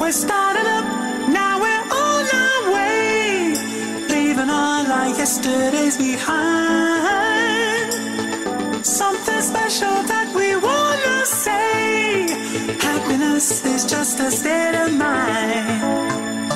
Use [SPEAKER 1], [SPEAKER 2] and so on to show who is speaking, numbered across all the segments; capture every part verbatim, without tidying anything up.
[SPEAKER 1] we're starting up, now we're on our way, leaving all our yesterdays behind. Something special that we wanna say, happiness is just a state of mind.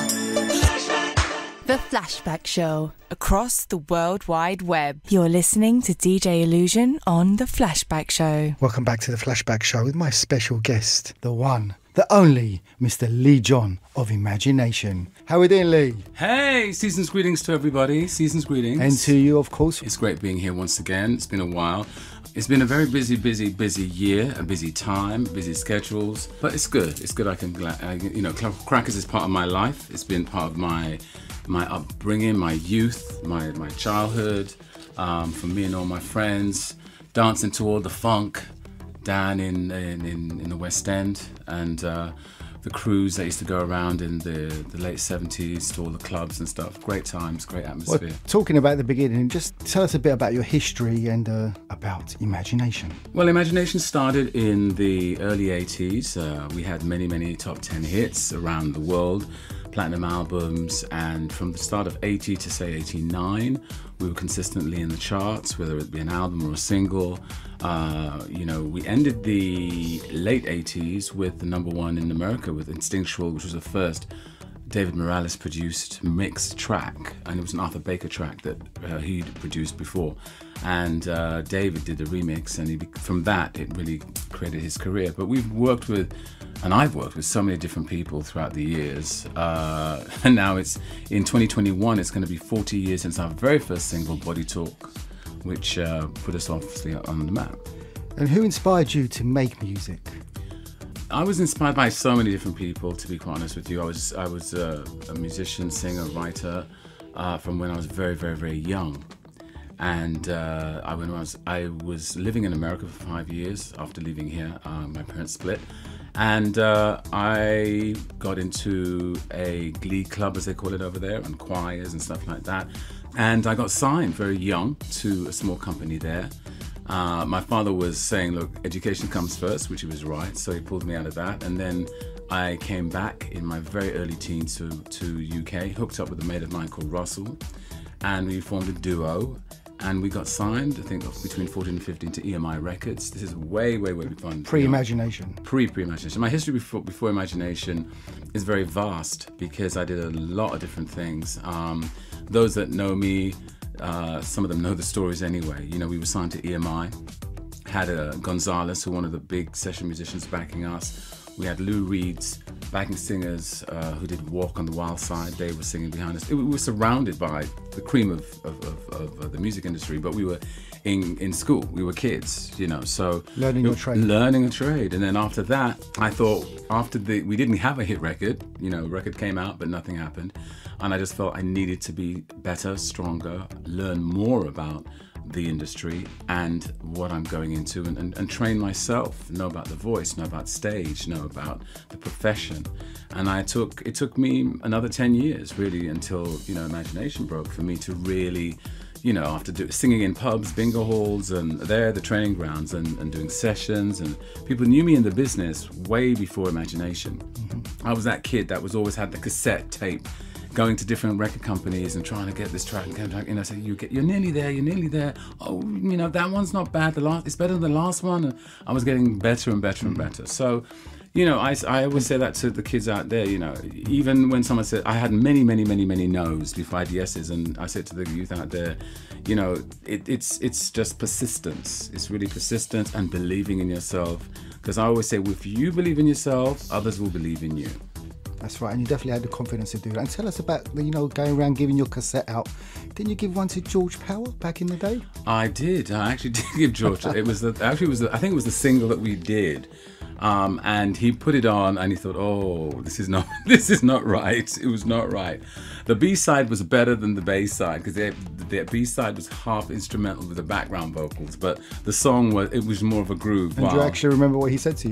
[SPEAKER 2] The Flashback Show, across the World Wide Web. You're listening to D J Illusion on The Flashback Show.
[SPEAKER 3] Welcome back to The Flashback Show with my special guest, the one, the only, Mister Leee John of Imagination. How are we doing, Lee?
[SPEAKER 4] Hey, season's greetings to everybody. Season's greetings.
[SPEAKER 3] And to you, of course.
[SPEAKER 4] It's great being here once again. It's been a while. It's been a very busy, busy, busy year, a busy time, busy schedules, but it's good. It's good. I can, uh, you know, Crackers is part of my life. It's been part of my my upbringing, my youth, my my childhood. Um, for me and all my friends, dancing to all the funk down in in, in, in the West End, and uh, the crews that used to go around in the, the late seventies to all the clubs and stuff. Great times, great atmosphere.
[SPEAKER 3] Well, talking about the beginning, just tell us a bit about your history and uh, about Imagination.
[SPEAKER 4] Well, Imagination started in the early eighties. Uh, we had many, many top ten hits around the world, platinum albums, and from the start of eighty to say eighty-nine, we were consistently in the charts, whether it be an album or a single. Uh, you know, we ended the late eighties with the number one in America with Instinctual, which was the first David Morales produced mixed track, and it was an Arthur Baker track that uh, he'd produced before. And uh, David did the remix, and he, from that it really created his career. But we've worked with, and I've worked with so many different people throughout the years. Uh, and now it's in twenty twenty-one, it's going to be forty years since our very first single, Body Talk, which uh, put us obviously on the map.
[SPEAKER 3] And who inspired you to make music?
[SPEAKER 4] I was inspired by so many different people, to be quite honest with you. I was I was uh, a musician, singer, writer uh, from when I was very, very, very young. And uh, I, when I was I was living in America for five years after leaving here. Uh, my parents split. And uh, I got into a glee club, as they call it over there, and choirs and stuff like that. And I got signed very young to a small company there. Uh, my father was saying, look, education comes first, which he was right, so he pulled me out of that. And then I came back in my very early teens to, to U K, hooked up with a mate of mine called Russell, and we formed a duo. And we got signed, I think, between fourteen and fifteen to E M I Records. This is way, way, way fun.
[SPEAKER 3] Pre-Imagination.
[SPEAKER 4] Pre, pre-Imagination. My history before, before Imagination is very vast because I did a lot of different things. Um, those that know me, uh, some of them know the stories anyway. You know, we were signed to E M I, had a Gonzalez, who one of the big session musicians backing us. We had Lou Reed's backing singers uh, who did Walk on the Wild Side. They were singing behind us. It, we were surrounded by the cream of, of, of, of uh, the music industry, but we were in, in school. We were kids, you know, so...
[SPEAKER 3] Learning your trade.
[SPEAKER 4] Learning a trade. And then after that, I thought, after the... We didn't have a hit record. You know, record came out, but nothing happened. And I just felt I needed to be better, stronger, learn more about the industry and what I'm going into, and, and, and train myself, know about the voice, know about stage, know about the profession. And I took, it took me another ten years really until, you know, Imagination broke for me to really, you know, after do, singing in pubs, bingo halls, and there, the training grounds, and, and doing sessions, and people knew me in the business way before Imagination. Mm-hmm. I was that kid that was always had the cassette tape, going to different record companies and trying to get this track and get track, you know, say you get, you're nearly there, you're nearly there. Oh, you know, that one's not bad. The last, it's better than the last one. And I was getting better and better and better. So, you know, I, I always say that to the kids out there. You know, even when someone said I had many, many, many, many no's before I had yeses, and I said to the youth out there, you know, it, it's it's just persistence. It's really persistence and believing in yourself. Because I always say, if you believe in yourself, others will believe in you.
[SPEAKER 3] That's right, and you definitely had the confidence to do that. And tell us about, you know, going around giving your cassette out. Didn't you give one to George Power back in the day?
[SPEAKER 4] I did. I actually did give George. It was the, actually it was the, I think it was the single that we did, um, and he put it on, and he thought, oh, this is not this is not right. It was not right. The B side was better than the bass side because the, the B side was half instrumental with the background vocals, but the song was it was more of a groove.
[SPEAKER 3] And
[SPEAKER 4] wow.
[SPEAKER 3] do you actually remember what he said to you?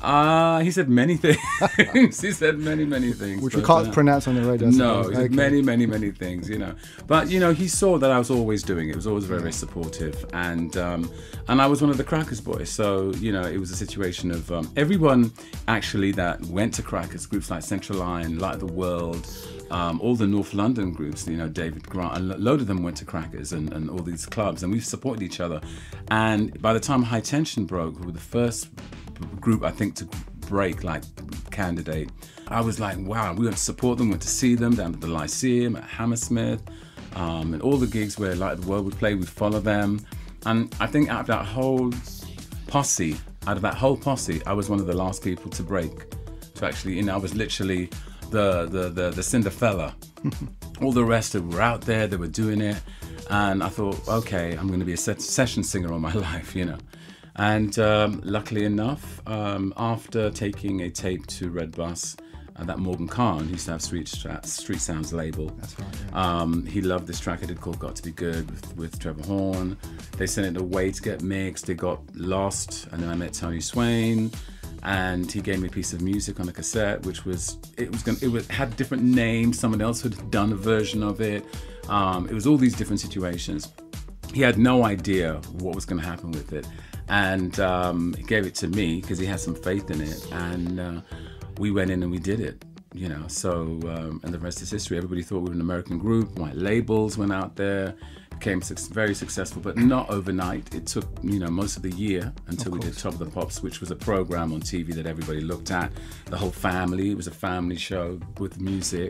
[SPEAKER 4] Uh, he said many things. He said many, many things.
[SPEAKER 3] Which
[SPEAKER 4] but,
[SPEAKER 3] we can't
[SPEAKER 4] uh,
[SPEAKER 3] pronounce on the radio.
[SPEAKER 4] No,
[SPEAKER 3] okay.
[SPEAKER 4] many, many, many things, you know. But, you know, he saw that I was always doing it. It was always very, very supportive. And um, and I was one of the Crackers boys. So, you know, it was a situation of um, everyone actually that went to Crackers, groups like Central Line, Light of the World, um, all the North London groups, you know, David Grant, a load of them went to Crackers and, and all these clubs. And we've supported each other. And by the time High Tension broke, who were the first group, I think, to break like Candidate, I was like, wow, we went to support them, went to see them down at the Lyceum, at Hammersmith, um, and all the gigs where Light of the World would play, we'd follow them. And I think out of that whole posse, out of that whole posse, I was one of the last people to break. To actually, you know, I was literally the the the, the Cinderfella. All the rest were out there, they were doing it. And I thought, okay, I'm going to be a session singer all my life, you know. And um, luckily enough, um, after taking a tape to Red Bus, uh, that Morgan Khan, who used to have Street, Street Sounds label,
[SPEAKER 3] That's right, yeah.
[SPEAKER 4] um, he loved this track I did called Got to Be Good with, with Trevor Horn. They sent it away to get mixed, they got lost, and then I met Tony Swain, and he gave me a piece of music on a cassette, which was, it was gonna, it was, had different names, someone else had done a version of it. Um, it was all these different situations. He had no idea what was going to happen with it. And um, he gave it to me because he had some faith in it. And uh, we went in and we did it, you know. So, um, and the rest is history. Everybody thought we were an American group. My labels went out there, became su- very successful, but not overnight. It took, you know, most of the year until we did Top of the Pops, which was a program on T V that everybody looked at. The whole family, it was a family show with music.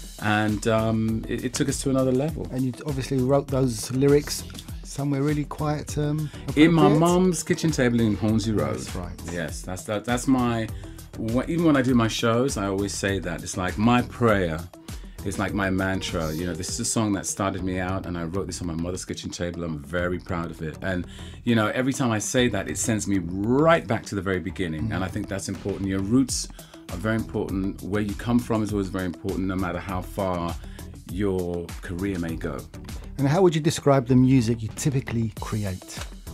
[SPEAKER 4] And um, it, it took us to another level.
[SPEAKER 3] And you obviously wrote those lyrics somewhere really quiet. Um,
[SPEAKER 4] in my mum's kitchen table in Hornsey Road.
[SPEAKER 3] That's right.
[SPEAKER 4] Yes, that's that, that's my. Even when I do my shows, I always say that it's like my prayer. It's like my mantra. You know, this is a song that started me out, and I wrote this on my mother's kitchen table. I'm very proud of it. And you know, every time I say that, it sends me right back to the very beginning. Mm-hmm. And I think that's important. Your roots are very important. Where you come from is always very important, no matter how far your career may go.
[SPEAKER 3] And how would you describe the music you typically create?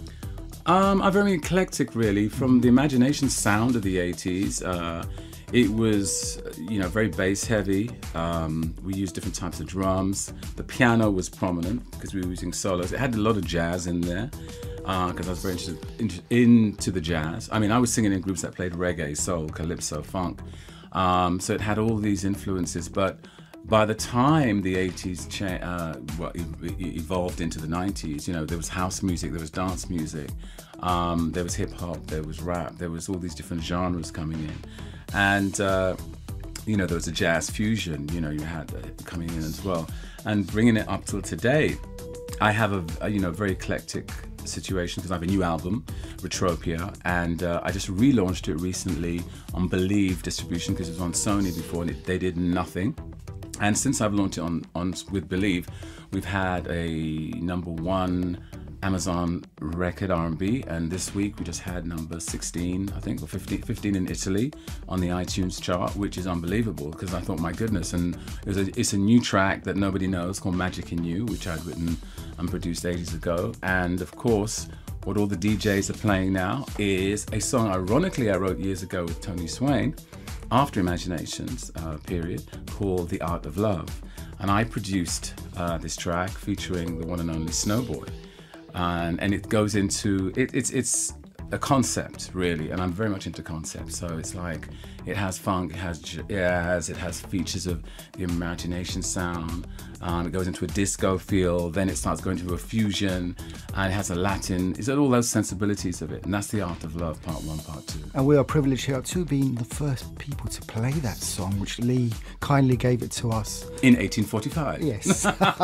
[SPEAKER 4] Um, I'm very eclectic, really. From the imagination sound of the eighties, uh, it was, you know, very bass heavy. Um, we used different types of drums. The piano was prominent because we were using solos. It had a lot of jazz in there because uh, I was very interested into, into the jazz. I mean, I was singing in groups that played reggae, soul, calypso, funk. Um, so it had all these influences, but by the time the eighties cha- uh, well, e- evolved into the nineties, you know, there was house music, there was dance music, um, there was hip hop, there was rap, there was all these different genres coming in. And, uh, you know, there was a jazz fusion, you know, you had uh, coming in as well. And bringing it up till today, I have a, a you know, very eclectic situation because I have a new album, Retropia, and uh, I just relaunched it recently on Believe distribution because it was on Sony before and it, they did nothing. And since I've launched it on, on with Believe, we've had a number one Amazon record R and B, and this week we just had number sixteen, I think, or fifteen, fifteen in Italy on the iTunes chart, which is unbelievable because I thought, my goodness, and it was a, it's a new track that nobody knows called Magic in You, which I'd written and produced ages ago. And of course, what all the D Js are playing now is a song, ironically, I wrote years ago with Tony Swain, after Imaginations uh, period, called The Art of Love. And I produced uh, this track featuring the one and only Snowboy. And, and it goes into, it, it's it's a concept, really, and I'm very much into concepts. So it's like, it has funk, it has jazz, it has features of the imagination sound, um, it goes into a disco feel, then it starts going to a fusion, and it has a Latin, it's all those sensibilities of it, and that's The Art of Love, part one, part two.
[SPEAKER 3] And we are privileged here to being the first people to play that song, which Lee kindly gave it to us.
[SPEAKER 4] In eighteen forty-five.
[SPEAKER 3] Yes.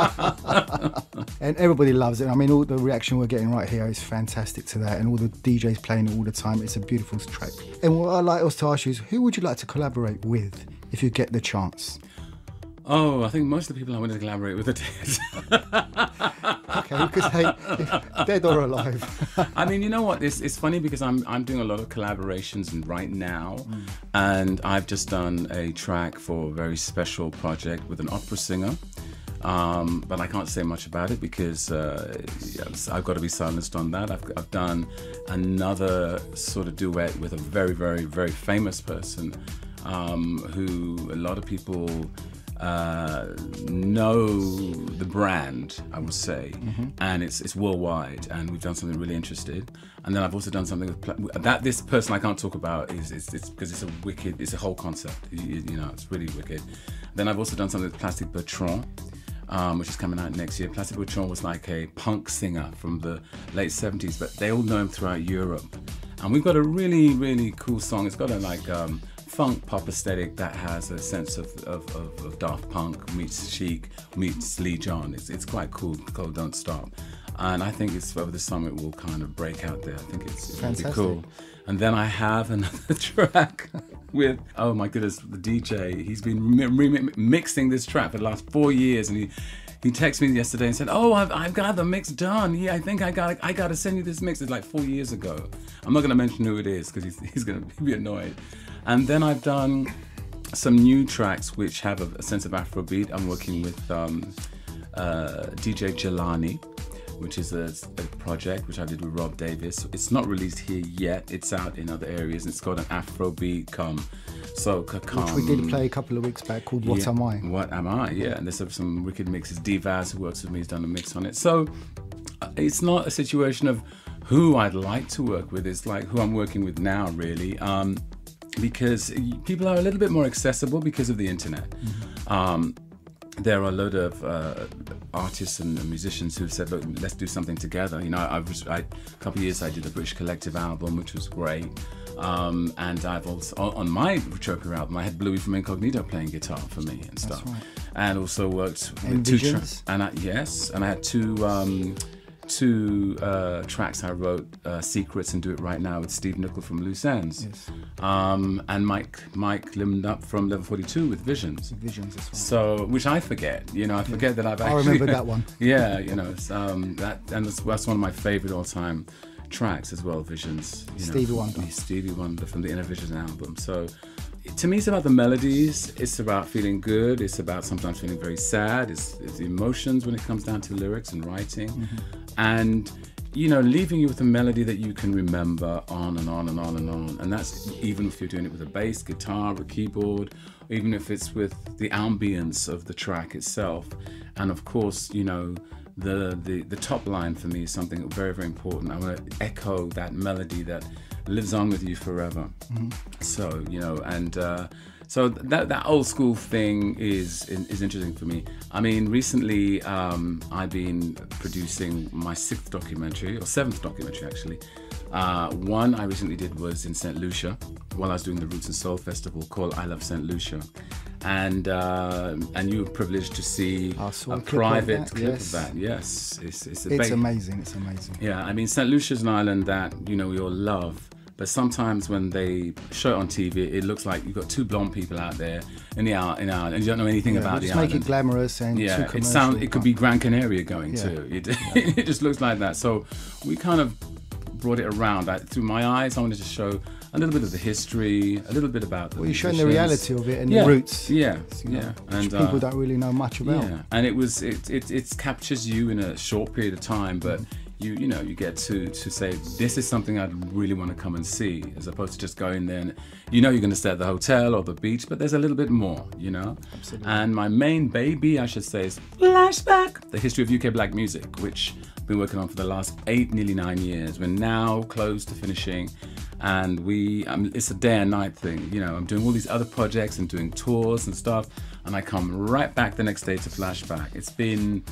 [SPEAKER 3] And everybody loves it. I mean, all the reaction we're getting right here is fantastic to that, and all the D Js playing it all the time. It's a beautiful track. And what I'd like us to ask you is, who would you like to collaborate with if you get the chance?
[SPEAKER 4] Oh, I think most of the people I want to collaborate with are dead.
[SPEAKER 3] Okay, you could say dead or alive.
[SPEAKER 4] I mean, you know what? It's, it's funny because I'm I'm doing a lot of collaborations right now, mm. and I've just done a track for a very special project with an opera singer. Um, but I can't say much about it because uh, yes, I've got to be silenced on that. I've, I've done another sort of duet with a very, very, very famous person um, who a lot of people uh, know the brand, I would say, mm-hmm. and it's it's worldwide. And we've done something really interesting. And then I've also done something with that. This person I can't talk about is it's it's because it's a wicked. It's a whole concept. You, you know, it's really wicked. Then I've also done something with Plastic Bertrand. Um, which is coming out next year. Plastic Bertrand was like a punk singer from the late seventies, but they all know him throughout Europe. And we've got a really, really cool song. It's got a like um, funk pop aesthetic that has a sense of, of, of, of Daft Punk meets Chic meets Leee John. It's, it's quite cool, called Don't Stop. And I think it's over the summer it will kind of break out there. I think it's, it's really cool. And then I have another track with, oh my goodness, the D J. He's been remixing mixing this track for the last four years, and he he texted me yesterday and said, "Oh, I've, I've got the mix done. Yeah, I think I got I got to send you this mix." It's like four years ago. I'm not going to mention who it is because he's he's going to be annoyed. And then I've done some new tracks which have a, a sense of Afrobeat. I'm working with um, uh, D J Jelani, which is a, a project which I did with Rob Davis. It's not released here yet. It's out in other areas. It's called an Afrobeat come. So come.
[SPEAKER 3] Which we did play a couple of weeks back called What
[SPEAKER 4] yeah,
[SPEAKER 3] Am I?
[SPEAKER 4] What Am I? Yeah, and there's some wicked mixes. D-Vaz, who works with me, has done a mix on it. So it's not a situation of who I'd like to work with. It's like who I'm working with now, really. Um, because people are a little bit more accessible because of the internet. Mm-hmm. Um, there are a load of uh, artists and musicians who've said, look, let's do something together. You know, I was, I, a couple of years I did the British Collective album, which was great. Um, and I've also, on my Choker album, I had Bluey from Incognito playing guitar for me and stuff. That's right. And also worked with
[SPEAKER 3] and
[SPEAKER 4] two
[SPEAKER 3] tracks.
[SPEAKER 4] And I, yes, and I had two um, two uh, tracks I wrote, uh, Secrets and Do It Right Now with Steve Nicol from Loose Ends. Yes. Um, and Mike Mike limmed up from Level forty-two with Visions.
[SPEAKER 3] Visions, that's right.
[SPEAKER 4] So, which I forget, you know, I forget yeah. that I've actually...
[SPEAKER 3] I remember that one.
[SPEAKER 4] Yeah, you know, it's, um, that, and that's, that's one of my favourite all-time tracks as well, Visions. You
[SPEAKER 3] Stevie
[SPEAKER 4] know,
[SPEAKER 3] Wonder.
[SPEAKER 4] Stevie Wonder from the Inner Vision album. So, to me, it's about the melodies. It's about feeling good. It's about sometimes feeling very sad. It's, it's the emotions when it comes down to lyrics and writing. Mm-hmm. And, you know, leaving you with a melody that you can remember on and on and on and on. And that's even if you're doing it with a bass, guitar, a keyboard, even if it's with the ambience of the track itself. And of course, you know, the, the, the top line for me is something very, very important. I want to echo that melody that lives on with you forever. Mm-hmm. So, you know, and uh, so that that old school thing is is interesting for me. I mean, recently um, I've been producing my sixth documentary, or seventh documentary actually. Uh, one I recently did was in Saint Lucia while I was doing the Roots and Soul Festival called I Love Saint Lucia. And uh, and you were privileged to see a, a clip private of clip yes. of that. Yes, it's it's, a
[SPEAKER 3] it's
[SPEAKER 4] ba-
[SPEAKER 3] amazing. It's amazing.
[SPEAKER 4] Yeah, I mean, Saint Lucia's an island that you know we all love, but sometimes when they show it on T V, it looks like you've got two blonde people out there in the island, and you don't know anything
[SPEAKER 3] yeah,
[SPEAKER 4] about the
[SPEAKER 3] just
[SPEAKER 4] island.
[SPEAKER 3] Make it glamorous and
[SPEAKER 4] yeah,
[SPEAKER 3] too
[SPEAKER 4] it sounds. It could be Gran Canaria going
[SPEAKER 3] yeah.
[SPEAKER 4] too. It,
[SPEAKER 3] yeah.
[SPEAKER 4] it just looks like that. So we kind of brought it around I, through my eyes. I wanted to show a little bit of the history, a little bit about the
[SPEAKER 3] well, you're showing the reality of it and
[SPEAKER 4] yeah.
[SPEAKER 3] the roots.
[SPEAKER 4] Yeah,
[SPEAKER 3] you know,
[SPEAKER 4] yeah.
[SPEAKER 3] And
[SPEAKER 4] which
[SPEAKER 3] people
[SPEAKER 4] uh,
[SPEAKER 3] don't really know much about.
[SPEAKER 4] Yeah, and it was it it, it captures you in a short period of time, but you you know you get to to say this is something I'd really want to come and see, as opposed to just going there and you know you're going to stay at the hotel or the beach, but there's a little bit more, you know.
[SPEAKER 3] Absolutely.
[SPEAKER 4] And my main baby, I should say, is Flashback, the history of U K black music, which I've been working on for the last eight, nearly nine years. We're now close to finishing. And we, um, it's a day and night thing, you know, I'm doing all these other projects and doing tours and stuff, and I come right back the next day to Flashback. It's been,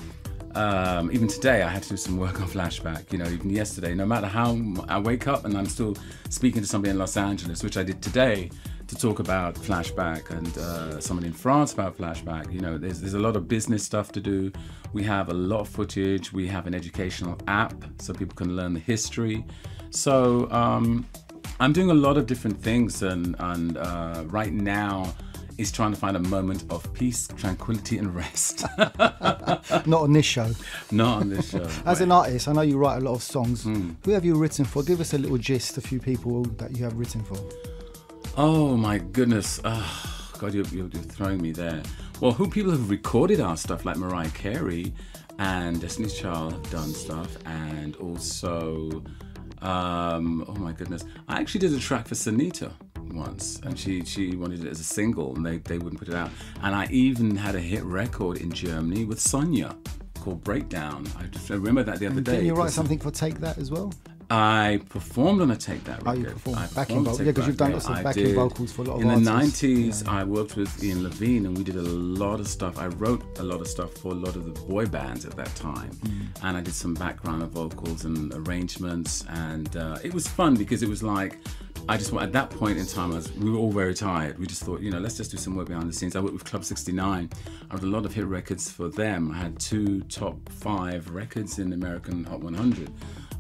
[SPEAKER 4] um, even today I had to do some work on Flashback, you know, even yesterday, no matter how I wake up and I'm still speaking to somebody in Los Angeles, which I did today, to talk about Flashback, and uh, someone in France about Flashback. You know, there's, there's a lot of business stuff to do. We have a lot of footage. We have an educational app so people can learn the history. So, um, I'm doing a lot of different things, and, and uh, right now is trying to find a moment of peace, tranquility and rest.
[SPEAKER 3] Not on this show.
[SPEAKER 4] Not on this show.
[SPEAKER 3] As
[SPEAKER 4] right.
[SPEAKER 3] an artist, I know you write a lot of songs.
[SPEAKER 4] Mm.
[SPEAKER 3] Who have you written for? Give us a little gist, a few people that you have written for.
[SPEAKER 4] Oh my goodness. Oh, God, you're, you're, you're throwing me there. well, who people have recorded our stuff, like Mariah Carey and Destiny's Child have done stuff, and also, um, oh my goodness, I actually did a track for Sunita once, and she she wanted it as a single, and they, they wouldn't put it out. And I even had a hit record in Germany with Sonia called Breakdown. I just I remember that the other
[SPEAKER 3] And
[SPEAKER 4] day.
[SPEAKER 3] didn't you write something for Take That as well?
[SPEAKER 4] I performed on a Take That record.
[SPEAKER 3] Oh, you performed
[SPEAKER 4] I
[SPEAKER 3] backing
[SPEAKER 4] performed
[SPEAKER 3] vocals?
[SPEAKER 4] Take
[SPEAKER 3] Yeah, because
[SPEAKER 4] That,
[SPEAKER 3] you've done
[SPEAKER 4] yeah,
[SPEAKER 3] lots of
[SPEAKER 4] I
[SPEAKER 3] backing
[SPEAKER 4] did.
[SPEAKER 3] vocals for a lot of
[SPEAKER 4] In
[SPEAKER 3] artists.
[SPEAKER 4] the nineties,
[SPEAKER 3] Yeah.
[SPEAKER 4] I worked with Ian Levine, and we did a lot of stuff. I wrote a lot of stuff for a lot of the boy bands at that time.
[SPEAKER 3] Mm.
[SPEAKER 4] And I did some background vocals and arrangements, and uh, it was fun because it was like, I just, at that point in time, I was, we were all very tired. We just thought, you know, let's just do some work behind the scenes. I worked with Club sixty-nine. I wrote a lot of hit records for them. I had two top five records in the American Hot one hundred,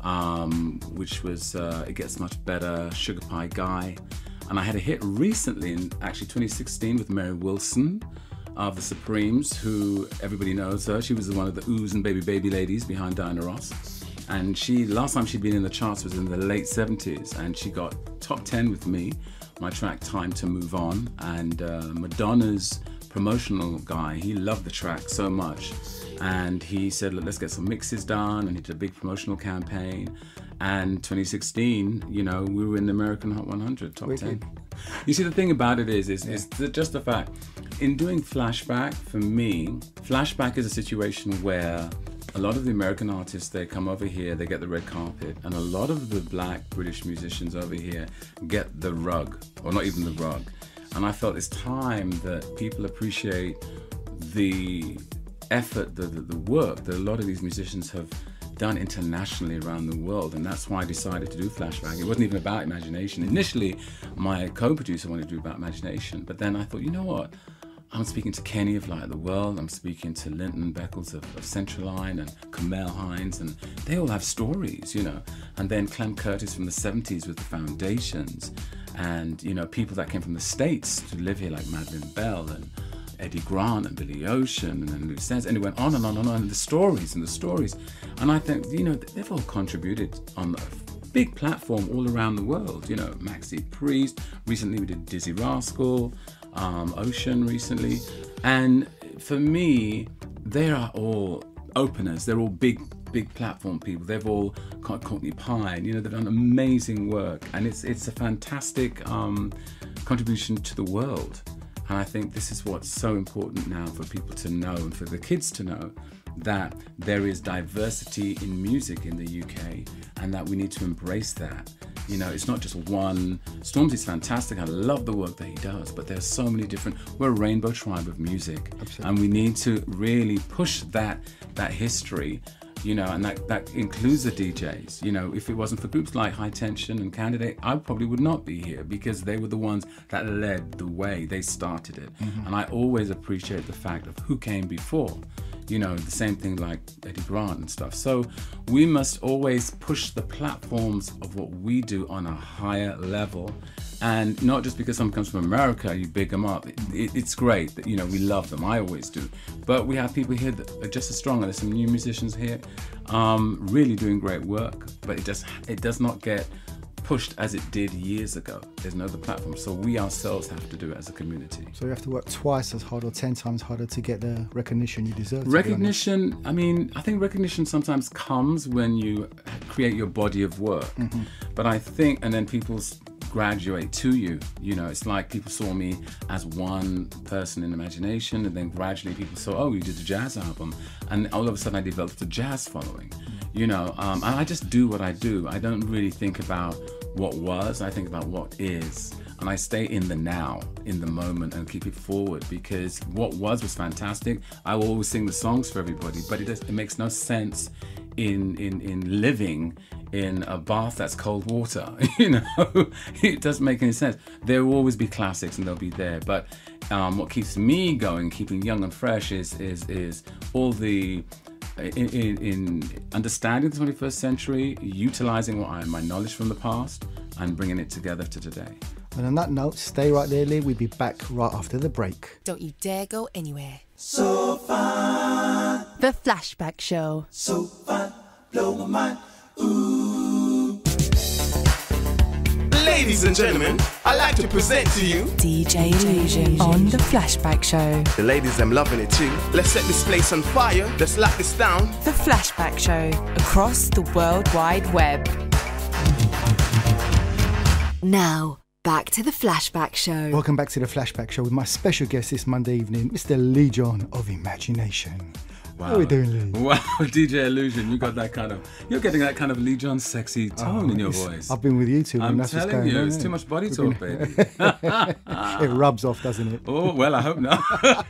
[SPEAKER 4] um, which was uh, It Gets Much Better, Sugar Pie Guy. And I had a hit recently in actually twenty sixteen with Mary Wilson of the Supremes, who everybody knows her. She was one of the Oohs and Baby Baby ladies behind Diana Ross. And she, last time she'd been in the charts was in the late seventies, and she got top ten with me, my track Time to Move On. And uh, Madonna's promotional guy, he loved the track so much. And he said, look, let's get some mixes done. And he did a big promotional campaign. And twenty sixteen, you know, we were in the American Hot one hundred, top
[SPEAKER 3] Wicked.
[SPEAKER 4] ten. You see, the thing about it is, is,
[SPEAKER 3] Yeah.
[SPEAKER 4] is the, just the fact, in doing Flashback, for me, Flashback is a situation where a lot of the American artists, they come over here, they get the red carpet, and a lot of the black British musicians over here get the rug, or not even the rug. And I felt it's time that people appreciate the effort, the, the, the work that a lot of these musicians have done internationally around the world, and that's why I decided to do Flashback. It wasn't even about imagination. Initially, my co-producer wanted to do about imagination, but then I thought, you know what? I'm speaking to Kenny of Light of the World, I'm speaking to Linton Beckles of, of Centraline, and Kamel Hines, and they all have stories, you know. And then Clem Curtis from the seventies with the Foundations, and, you know, people that came from the States to live here like Madeleine Bell and Eddie Grant and Billy Ocean and then Lou Sands, and it went on and on and on, and the stories and the stories. And I think, you know, they've all contributed on a big platform all around the world, you know, Maxi Priest, recently we did Dizzy Rascal, um, Ocean recently. And for me, they are all openers, they're all big, big platform people. They've all got Courtney Pine, you know, they've done amazing work, and it's it's a fantastic um, contribution to the world. And I think this is what's so important now for people to know, and for the kids to know, that there is diversity in music in the U K, and that we need to embrace that. You know, it's not just one. Stormzy's fantastic. I love the work that he does, but there's so many different. We're a rainbow tribe of music. Absolutely. And we need to really push that that history. You know, and that, that includes the D Js. You know, if it wasn't for groups like High Tension and Candidate, I probably would not be here, because they were the ones that led the way. They started it. Mm-hmm. And I always appreciate the fact of who came before. You know, the same thing like Eddie Grant and stuff. So we must always push the platforms of what we do on a higher level. And not just because someone comes from America, you big them up. It, it, it's great that, you know, we love them. I always do. But we have people here that are just as strong. There's some new musicians here, um, really doing great work. But it just it does not get pushed as it did years ago. There's no other platform. So we ourselves have to do it as a community.
[SPEAKER 3] So you have to work twice as hard or ten times harder to get the recognition you deserve.
[SPEAKER 4] Recognition, I mean, I think recognition sometimes comes when you create your body of work. Mm-hmm. But I think, and then people graduate to you. You know, it's like people saw me as one person in imagination, and then gradually people saw, oh, you did a jazz album. And all of a sudden I developed a jazz following. Mm-hmm. You know, um, and I just do what I do. I don't really think about what was, I think about what is. And I stay in the now, in the moment, and keep it forward, because what was was fantastic. I will always sing the songs for everybody, but it, does, it makes no sense in, in, in living in a bath that's cold water. You know, it doesn't make any sense. There will always be classics, and they'll be there. But um, what keeps me going, keeping young and fresh, is is is all the In, in, in understanding the twenty-first century, utilizing what I my knowledge from the past, and bringing it together to today.
[SPEAKER 3] And on that note, stay right there, Lee. We'll be back right after the break.
[SPEAKER 2] Don't you dare go anywhere.
[SPEAKER 1] So fine,
[SPEAKER 2] The Flashback Show.
[SPEAKER 1] so fine, blow my mind. Ooh. Leee
[SPEAKER 5] Ladies and gentlemen, I'd like to present to you
[SPEAKER 2] D J Illusion on the Flashback Show.
[SPEAKER 5] the ladies, I'm loving it too. Let's set this place on fire. Let's lock this down.
[SPEAKER 2] The Flashback Show across the World Wide Web.
[SPEAKER 6] Now, back to the Flashback Show.
[SPEAKER 3] Welcome back to the Flashback Show with my special guest this Monday evening, Mister Leee John of Imagination.
[SPEAKER 4] Wow.
[SPEAKER 3] How are we doing, Lee?
[SPEAKER 4] Wow, D J Illusion, you got that kind of, you're getting that kind of Lee John sexy tone
[SPEAKER 3] Oh,
[SPEAKER 4] in your
[SPEAKER 3] it's-
[SPEAKER 4] voice.
[SPEAKER 3] I've been with you two.
[SPEAKER 4] I'm
[SPEAKER 3] that's what's
[SPEAKER 4] telling
[SPEAKER 3] going
[SPEAKER 4] you,
[SPEAKER 3] on,
[SPEAKER 4] it's
[SPEAKER 3] isn't
[SPEAKER 4] too
[SPEAKER 3] it?
[SPEAKER 4] much body
[SPEAKER 3] We've
[SPEAKER 4] talk,
[SPEAKER 3] been-
[SPEAKER 4] baby.
[SPEAKER 3] It rubs off, doesn't it?
[SPEAKER 4] Oh, well, I hope not.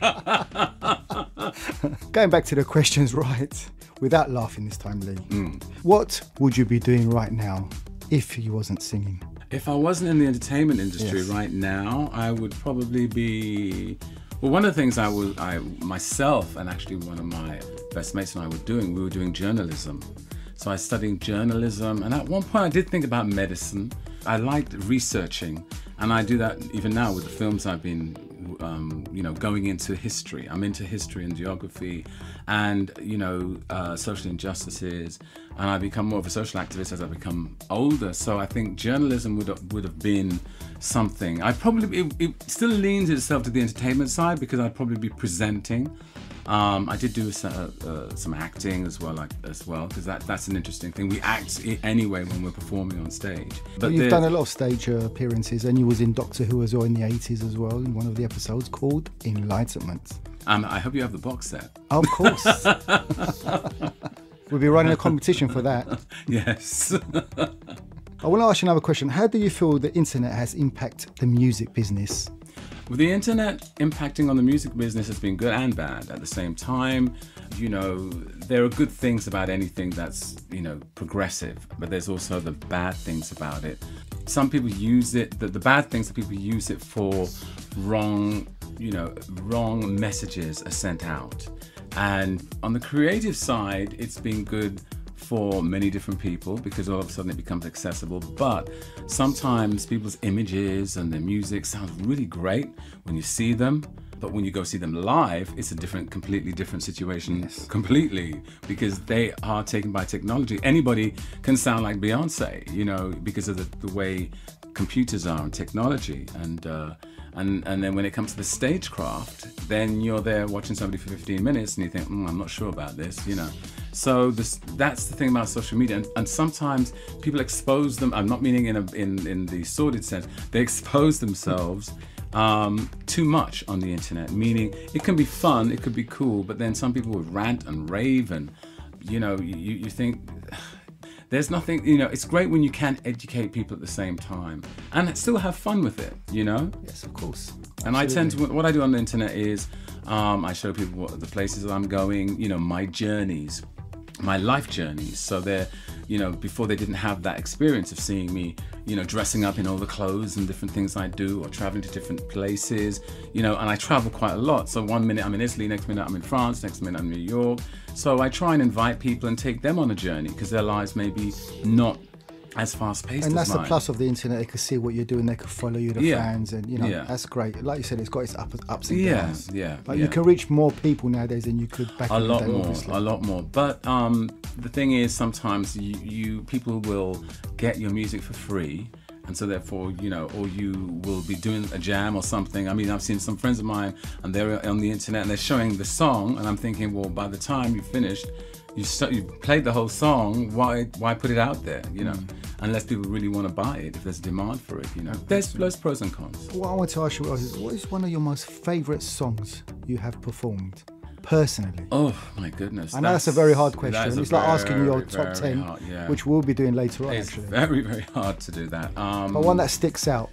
[SPEAKER 3] Going back to the questions, right? Without laughing this time, Lee.
[SPEAKER 4] Mm.
[SPEAKER 3] What would you be doing right now if you wasn't singing?
[SPEAKER 4] If I wasn't in the entertainment industry
[SPEAKER 3] Yes.
[SPEAKER 4] right now, I would probably be. Well, one of the things I would, I myself, and actually one of my best mates and I were doing, we were doing journalism. So I was studying journalism, and at one point I did think about medicine. I liked researching, and I do that even now with the films I've been, um, you know, going into history. I'm into history and geography, and you know, uh, social injustices, and I become more of a social activist as I become older. So I think journalism would have, would have been something. I probably it, it still leans itself to the entertainment side because I'd probably be presenting. Um, I did do some, uh, some acting as well, like as well, because that that's an interesting thing. We act i- anyway when we're performing on stage.
[SPEAKER 3] But you've
[SPEAKER 4] there-
[SPEAKER 3] done a lot of stage uh, appearances, and you was in Doctor Who as well in the eighties as well, in one of the episodes called Enlightenment.
[SPEAKER 4] Um, I hope you have the box set.
[SPEAKER 3] Of course. We'll be running a competition for that.
[SPEAKER 4] Yes.
[SPEAKER 3] I want to ask you another question. How do you feel the internet has impacted the music business?
[SPEAKER 4] With the internet impacting on the music business has been good and bad at the same time. You know, there are good things about anything that's, you know, progressive, but there's also the bad things about it. Some people use it, the, the bad things that people use it for wrong, you know, wrong messages are sent out. And on the creative side, it's been good for many different people because all of a sudden it becomes accessible. But sometimes people's images and their music sounds really great when you see them, but when you go see them live, it's a different, completely different situation.
[SPEAKER 3] Yes.
[SPEAKER 4] Completely, because they are taken by technology. Anybody can sound like Beyonce, you know, because of the, the way computers are and technology. And uh, and and then when it comes to the stagecraft, then you're there watching somebody for fifteen minutes and you think, mm, I'm not sure about this, you know. So this, that's the thing about social media, and, and sometimes people expose them. I'm not meaning in a, in in the sordid sense. They expose themselves um, too much on the internet. Meaning, it can be fun, it could be cool, but then some people would rant and rave, and you know, you you think there's nothing. You know, it's great when you can educate people at the same time and still have fun with it. You know.
[SPEAKER 3] Yes, of course.
[SPEAKER 4] And I tend
[SPEAKER 3] Absolutely.
[SPEAKER 4] to, what I do on the internet is um, I show people what the places that I'm going, you know, my journeys, my life journeys. So they're, you know, before they didn't have that experience of seeing me, you know, dressing up in all the clothes and different things I do, or traveling to different places, you know, and I travel quite a lot. So one minute I'm in Italy, next minute I'm in France, next minute I'm in New York. So I try and invite people and take them on a journey because their lives may be not as fast paced as
[SPEAKER 3] And that's
[SPEAKER 4] mine.
[SPEAKER 3] the plus of the internet. They can see what you're doing. They can follow you, the
[SPEAKER 4] Yeah.
[SPEAKER 3] fans, and you know
[SPEAKER 4] Yeah.
[SPEAKER 3] that's great. Like you said, it's got its ups, ups and
[SPEAKER 4] Yeah,
[SPEAKER 3] downs.
[SPEAKER 4] yeah,
[SPEAKER 3] But
[SPEAKER 4] yeah.
[SPEAKER 3] you can reach more people nowadays than you could back
[SPEAKER 4] a
[SPEAKER 3] in the
[SPEAKER 4] lot
[SPEAKER 3] day.
[SPEAKER 4] more
[SPEAKER 3] Obviously.
[SPEAKER 4] a lot more but um the thing is sometimes you, you people will get your music for free, and so therefore, you know, or you will be doing a jam or something. I mean, I've seen some friends of mine and they're on the internet and they're showing the song, and I'm thinking, well, by the time you finished, you st- you played the whole song, why why put it out there, you know, unless people really want to buy it, if there's demand for it, you know. There's, there's pros and cons.
[SPEAKER 3] What I want to ask you is, what is one of your most favourite songs you have performed personally?
[SPEAKER 4] Oh my goodness.
[SPEAKER 3] I know that's a very hard question.
[SPEAKER 4] that is a
[SPEAKER 3] It's like asking you your
[SPEAKER 4] very,
[SPEAKER 3] top
[SPEAKER 4] very
[SPEAKER 3] ten,
[SPEAKER 4] hard, yeah.
[SPEAKER 3] which we'll be doing later on,
[SPEAKER 4] It's
[SPEAKER 3] actually.
[SPEAKER 4] very, very hard to do that. Um,
[SPEAKER 3] But one that sticks out,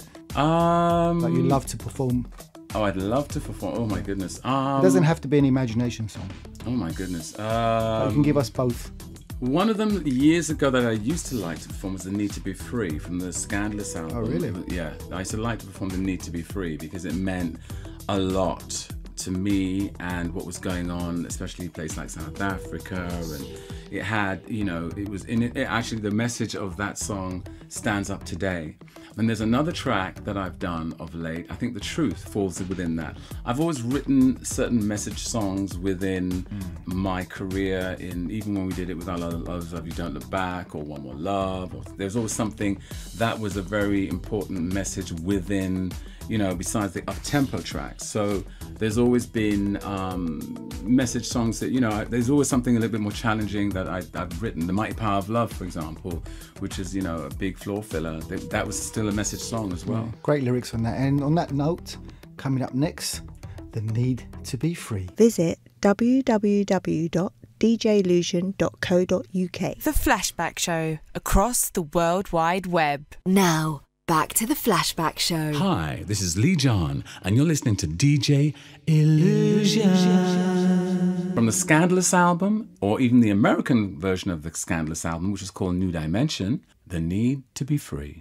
[SPEAKER 4] um,
[SPEAKER 3] that you love to perform.
[SPEAKER 4] Oh, I'd love to perform. Oh my goodness. Um,
[SPEAKER 3] It doesn't have to be an imagination song.
[SPEAKER 4] Oh my goodness.
[SPEAKER 3] But
[SPEAKER 4] Um,
[SPEAKER 3] you can give us both.
[SPEAKER 4] One of them years ago that I used to like to perform was The Need to Be Free from the Scandalous album.
[SPEAKER 3] Oh, really?
[SPEAKER 4] Yeah, I used to like to perform The Need to Be Free because it meant a lot to me and what was going on, especially in places like South Africa. And it had, you know, it was in it, it actually the message of that song stands up today. And there's another track that I've done of late. I think The Truth falls within that. I've always written certain message songs within mm. my career, in even when we did it with I Love Love You Don't Look Back or One More Love. Or, there's always something that was a very important message within, you know, besides the up-tempo tracks. So there's always been um, message songs that, you know, there's always something a little bit more challenging that I, I've written. The Mighty Power of Love, for example, which is, you know, a big floor filler. That, that was still a message song as well.
[SPEAKER 3] Mm, great lyrics on that. And on that note, coming up next, The Need to Be Free.
[SPEAKER 7] Visit w w w dot d j illusion dot co dot u k.
[SPEAKER 2] The Flashback Show, across the World Wide Web.
[SPEAKER 6] Now, back to the Flashback Show.
[SPEAKER 4] Hi, this is Leee John, and you're listening to D J Illusion. From the Scandalous album, or even the American version of the Scandalous album, which is called New Dimension, The Need to Be Free.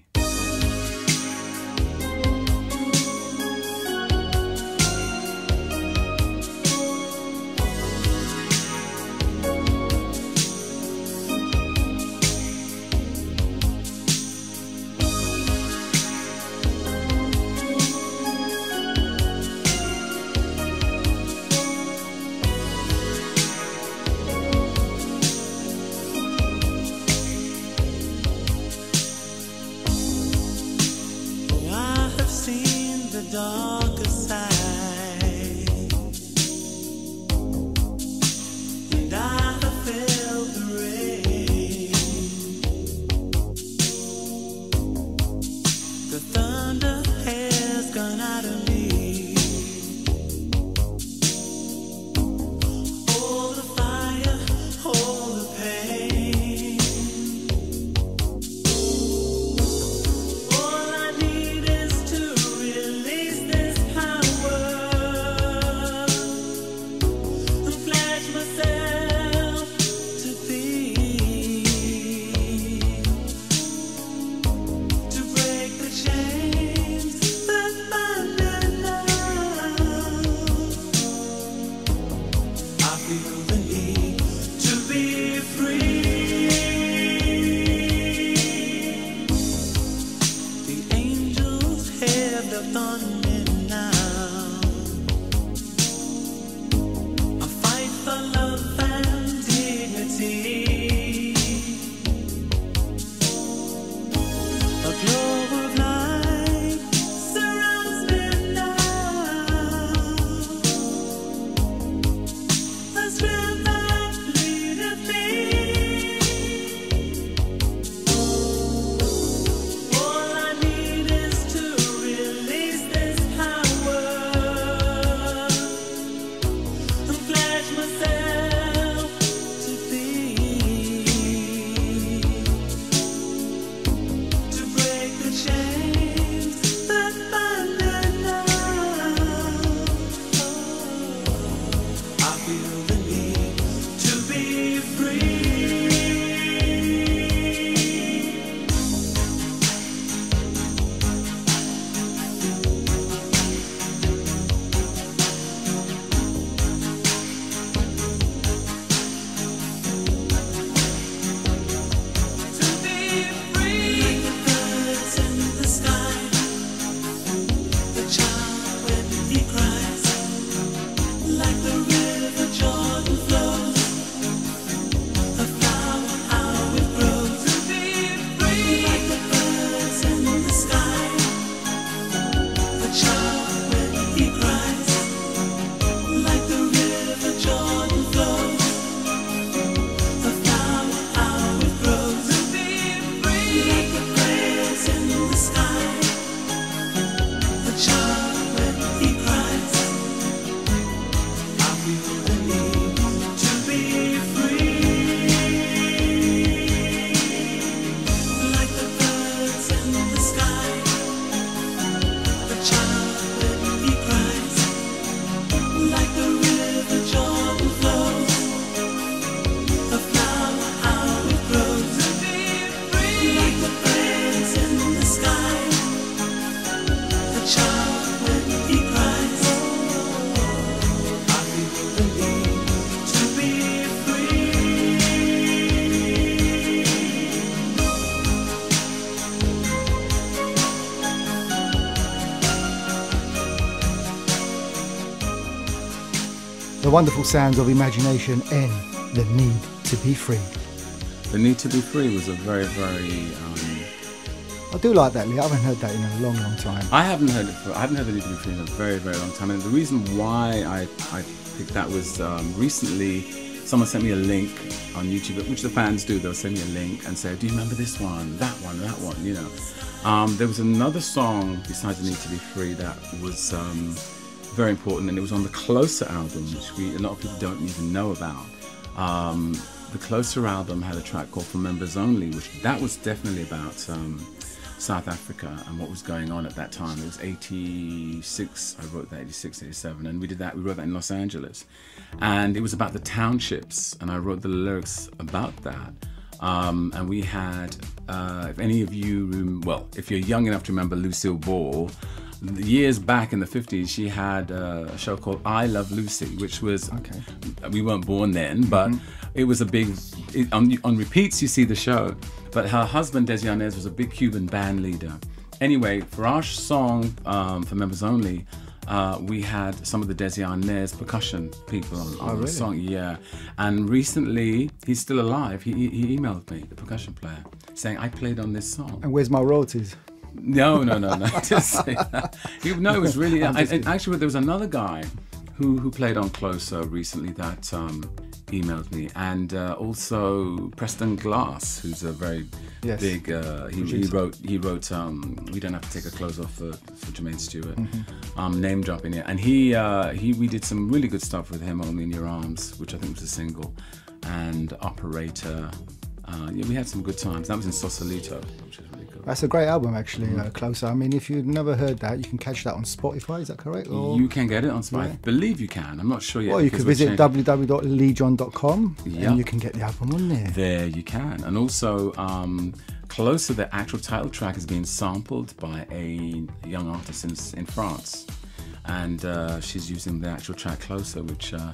[SPEAKER 3] The wonderful sounds of imagination and the need to be free.
[SPEAKER 4] The Need to Be Free was a very, very... Um,
[SPEAKER 3] I do like that, Lee. I haven't heard that in a long, long time.
[SPEAKER 4] I haven't heard it for, I haven't heard The Need to Be Free in a very, very long time. And the reason why I, I picked that was um, recently someone sent me a link on YouTube, which the fans do. They'll send me a link and say, do you remember this one, that one, that one, you know. Um, there was another song besides The Need to Be Free that was um, very important, and it was on the Closer album, which we a lot of people don't even know about. Um, the Closer album had a track called For Members Only, which that was definitely about um, South Africa and what was going on at that time. It was eighty-six, I wrote that, eighty-six, eighty-seven, and we did that, we wrote that in Los Angeles. And it was about the townships, and I wrote the lyrics about that. Um, and we had, uh, if any of you, well, if you're young enough to remember Lucille Ball, years back in the fifties, she had a show called I Love Lucy, which was, okay. we weren't born then, but mm-hmm. it was a big, it, on, on repeats you see the show, but her husband, Desi Arnaz, was a big Cuban band leader. Anyway, for our song, um, For Members Only, Uh, we had some of the Desi Arnaz percussion people on, on oh, really? the song, yeah. And recently, he's still alive. He, he emailed me, the percussion player, saying I played on this song.
[SPEAKER 3] And where's my royalties?
[SPEAKER 4] No, no, no, no. Just say that. He, no, it was really. I, and actually, there was another guy who who played on Closer recently that um, emailed me, and uh, also Preston Glass, who's a very yes. big. Uh, he, he wrote. He wrote. Um, we don't have to take our clothes off for, for Jermaine Stewart. Mm-hmm. um, name dropping it, and he uh, he we did some really good stuff with him. Only in Your Arms, which I think was a single, and Operator. Uh, yeah, we had some good times. That was in Sausalito, which is really good.
[SPEAKER 3] That's a great album, actually, mm. uh, Closer. I mean, if you've never heard that, you can catch that on Spotify, is that correct? Or?
[SPEAKER 4] You can get it on Spotify. Yeah. I believe you can. I'm not sure yet.
[SPEAKER 3] Or you could visit w w w dot lee john dot com yep. and you can get the album on there.
[SPEAKER 4] There you can. And also, um, Closer, the actual title track is being sampled by a young artist in, in France. And uh, she's using the actual track Closer, which uh,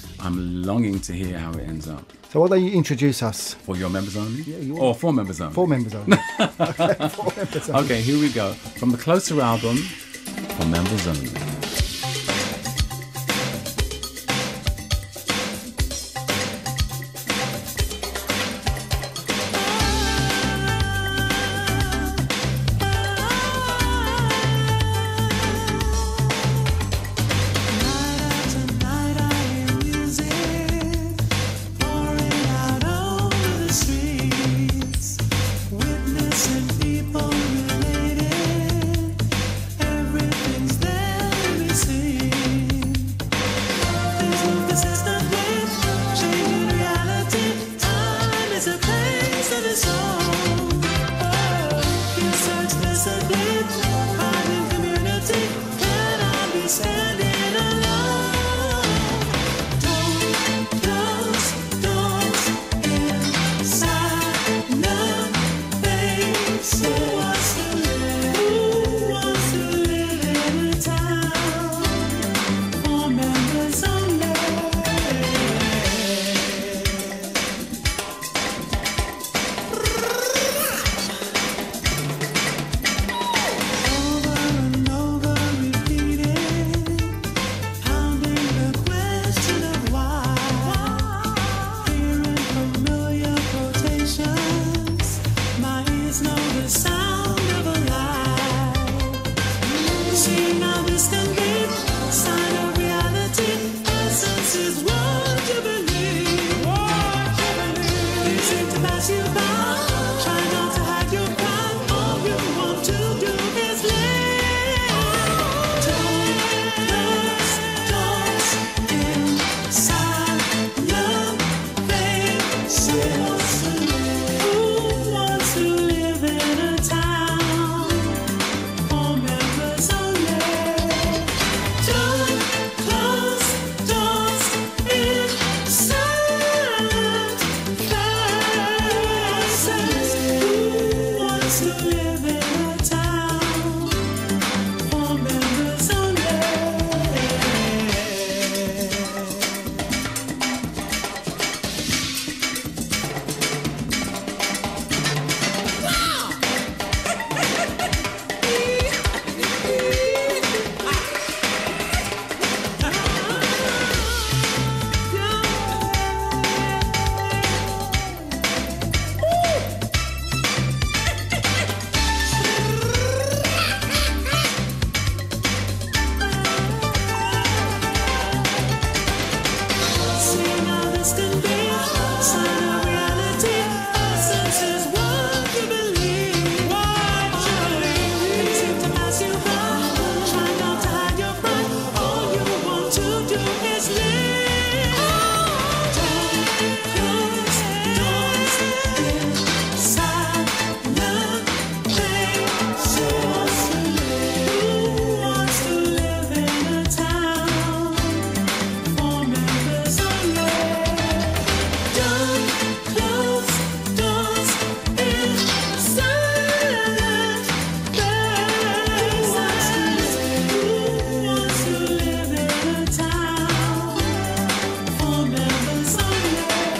[SPEAKER 4] I'm longing to hear how it ends up.
[SPEAKER 3] So why don't you introduce us?
[SPEAKER 4] For your members only?
[SPEAKER 3] Yeah, you
[SPEAKER 4] Or for members only?
[SPEAKER 3] For members only. Okay, for members only.
[SPEAKER 4] Okay, here we go. From the Closer album, For Members Only.
[SPEAKER 1] People related, everything's there. to do is live. Don't close doors inside love places. Who wants to live in a town for members only? Don't close doors inside love places. Who wants to live in a town for members only?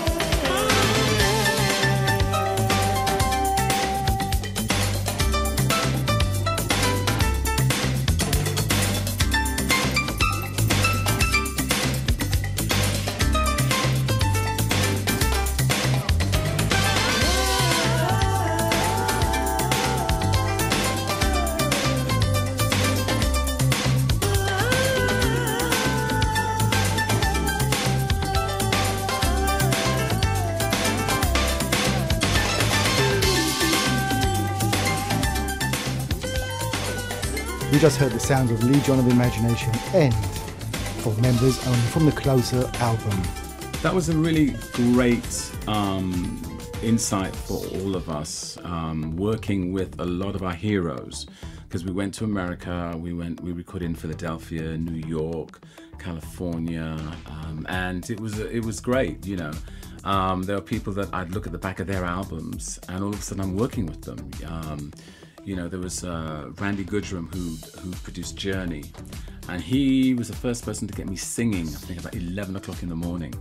[SPEAKER 3] We just heard the sounds of Leee John of Imagination End for members only from the Closer album.
[SPEAKER 4] That was a really great um, insight for all of us, um, working with a lot of our heroes, because we went to America, we went, we recorded in Philadelphia, New York, California, um, and it was it was great, you know. Um, there were people that I'd look at the back of their albums, and all of a sudden I'm working with them. Um, you know, there was uh, Randy Goodrum who who produced Journey, and he was the first person to get me singing, I think about eleven o'clock in the morning.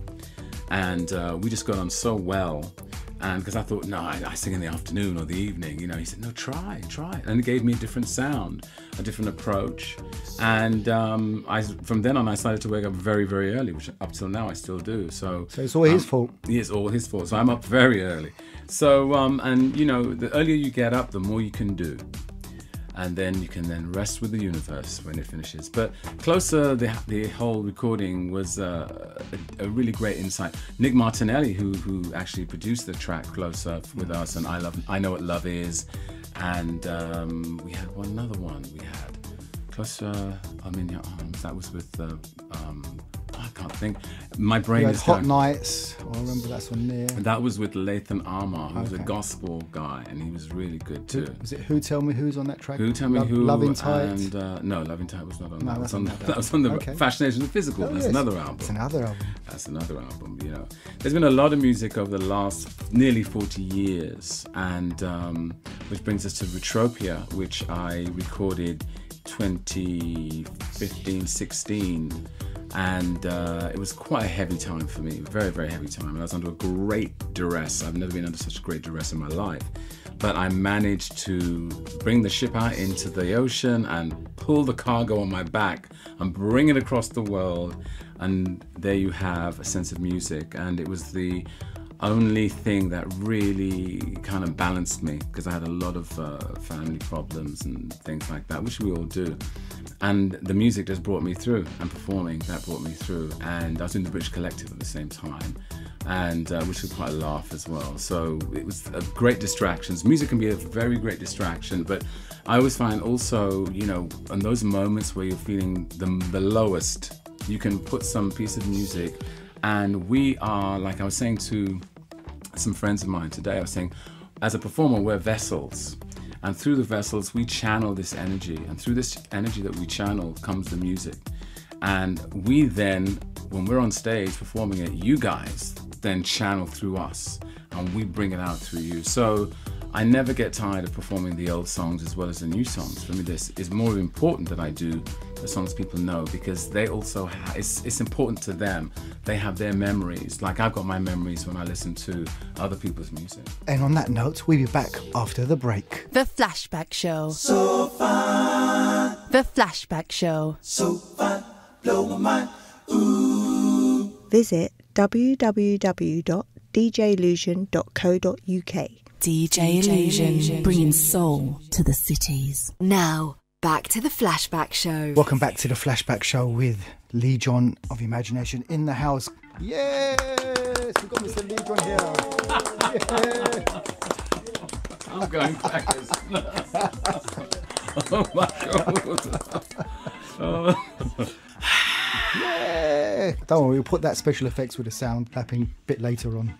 [SPEAKER 4] And uh, we just got on so well. And because I thought, no, I, I sing in the afternoon or the evening, you know, he said, no, try, try it. And it gave me a different sound, a different approach. And um, I, from then on, I started to wake up very, very early, which up till now I still do. So,
[SPEAKER 3] So it's all his
[SPEAKER 4] um,
[SPEAKER 3] fault.
[SPEAKER 4] It's all his fault. So I'm up very early. So, um, and you know, the earlier you get up, the more you can do. And then you can then rest with the universe when it finishes. But Closer, the the whole recording was uh, a, a really great insight. Nick Martinelli, who who actually produced the track Closer with us, and I love I Know What Love Is, and um, we had one another one. We had Closer, I'm in Your Arms. That was with uh, um, I can't think. My brain
[SPEAKER 3] You had
[SPEAKER 4] is
[SPEAKER 3] Hot
[SPEAKER 4] going.
[SPEAKER 3] Nights. I remember that's on there.
[SPEAKER 4] That was with Lathan Armour, who was a
[SPEAKER 3] Okay.
[SPEAKER 4] gospel guy, and he was really good
[SPEAKER 3] Who,
[SPEAKER 4] too.
[SPEAKER 3] was it Who Tell Me Who's on that track?
[SPEAKER 4] Who Tell Me
[SPEAKER 3] Love,
[SPEAKER 4] Who?
[SPEAKER 3] Loving Tight.
[SPEAKER 4] And, uh, no, Loving Tight was not on
[SPEAKER 3] No,
[SPEAKER 4] that.
[SPEAKER 3] that's
[SPEAKER 4] Was on,
[SPEAKER 3] on that
[SPEAKER 4] that was on the
[SPEAKER 3] Okay.
[SPEAKER 4] Fascination of the Physical.
[SPEAKER 3] Oh,
[SPEAKER 4] That's
[SPEAKER 3] yes.
[SPEAKER 4] another album.
[SPEAKER 3] It's another album.
[SPEAKER 4] That's another album, you know. There's been a lot of music over the last nearly forty years, and um, which brings us to Retropia, which I recorded twenty fifteen sixteen. And uh, it was quite a heavy time for me, very, very heavy time. And I was under a great duress. I've never been under such great duress in my life. But I managed to bring the ship out into the ocean and pull the cargo on my back and bring it across the world. And there you have A Sense of Music. And it was the only thing that really kind of balanced me, because I had a lot of uh, family problems and things like that, which we all do. And the music just brought me through, and performing, that brought me through. And I was in the British Collective at the same time, and uh, which was quite a laugh as well. So it was a great distractions. Music can be a very great distraction, but I always find also, you know, in those moments where you're feeling the, the lowest, you can put some piece of music. And we are, like I was saying to some friends of mine today, I was saying, as a performer, we're vessels. And through the vessels, we channel this energy. And through this energy that we channel comes the music. And we then, when we're on stage performing it, you guys then channel through us. And we bring it out through you. So I never get tired of performing the old songs as well as the new songs. For me, this is more important that I do the songs people know, because they also, ha- it's, it's important to them. They have their memories. Like I've got my memories when I listen to other people's music.
[SPEAKER 3] And on that note, we'll be back after the break.
[SPEAKER 2] The Flashback Show.
[SPEAKER 1] So fine,
[SPEAKER 2] The Flashback Show.
[SPEAKER 1] so fine, blow my mind. Ooh.
[SPEAKER 7] Visit w w w dot d j illusion dot co dot u k.
[SPEAKER 2] D J Illusion, bringing soul to the cities.
[SPEAKER 6] Now, back to the Flashback Show.
[SPEAKER 3] Welcome back to the Flashback Show with Leee John of Imagination in the house. Yes, we've got Mister Leee John here. Yeah.
[SPEAKER 4] I'm going backwards. Oh my God. Oh.
[SPEAKER 3] Yeah. Don't worry, we'll put that special effects with the sound clapping bit later on.